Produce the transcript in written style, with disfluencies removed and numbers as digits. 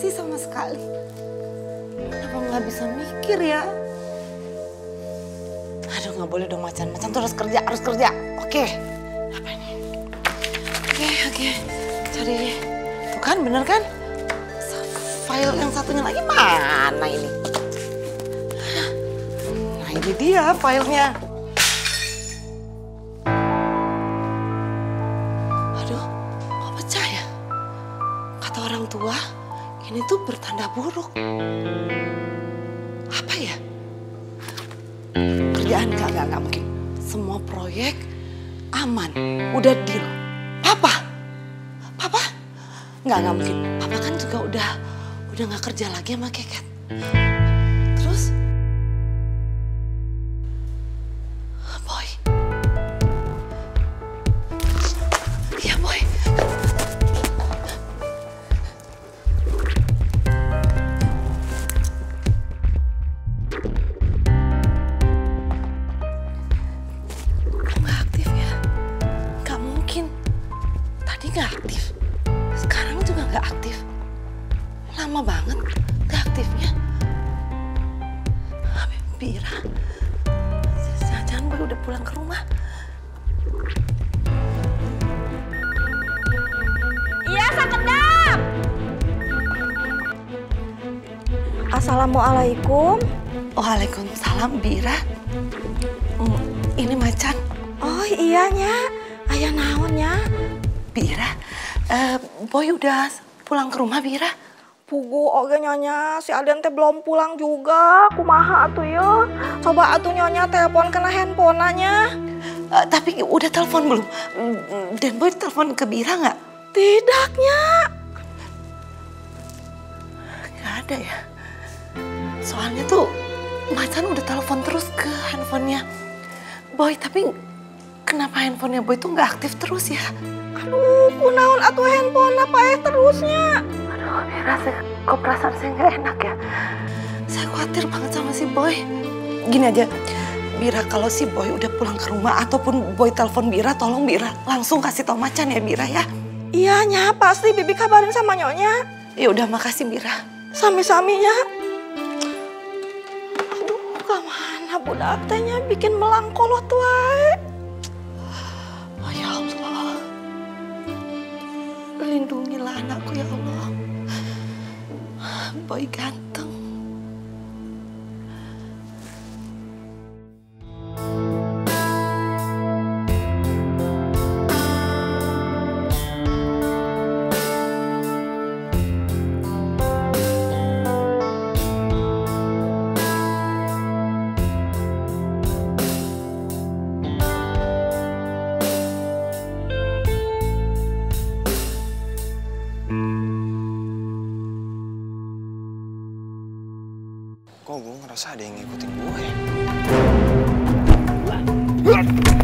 sih sama sekali. Kenapa nggak bisa mikir ya? Aduh, nggak boleh dong Macan. Macan tuh harus kerja, harus kerja. Oke. Apa ini? Oke. Cari. Tuh kan, bener kan? File yang satunya lagi mana ini? Nah, ini dia filenya. Aduh, kok pecah ya? Kata orang tua, ini tuh bertanda buruk. Apa ya? Kerjaan nggak mungkin. Semua proyek aman, udah deal. Papa? Nggak mungkin. Papa kan juga udah nggak kerja lagi sama Keket. Terus? Boy. Iya, Boy. Nggak aktif ya? Nggak mungkin. Tadi nggak aktif. Sekarang juga nggak aktif. Lama banget gak aktifnya. Bira, jangan Boy udah pulang ke rumah. Iya, Sakedap. Assalamualaikum. Waalaikumsalam, Bira. Ini Macan. Oh iyanya, ayah naonnya. Bira, Boy udah pulang ke rumah, Bira. Pugu oge nyonya, si Aden teh belum pulang juga. Kumaha atuh ya? Coba atuh nyonya telepon kena handphonenya. Tapi udah telepon belum? Dan Boy telepon ke Bira nggak? Tidaknya. Nggak ada ya. Soalnya tuh Macan udah telepon terus ke handphonenya Boy. Tapi kenapa handphonenya Boy tuh nggak aktif terus ya? Aduh, kunaon atuh handphone apa terusnya? Aduh, Bira, kok perasaan saya nggak enak ya? Saya khawatir banget sama si Boy. Gini aja, Bira, kalau si Boy udah pulang ke rumah ataupun Boy telepon Bira, tolong Bira langsung kasih tau Macan ya, Bira ya. Iyanya, pasti Bibi kabarin sama nyonya. Ya udah, makasih Bira. Sami-saminya. Aduh, kemana budak tehnya bikin melangkolot wae. Oh ya Allah. Lindungilah anakku ya Allah. Boy ganteng. Kok gue ngerasa ada yang ngikutin gue ya?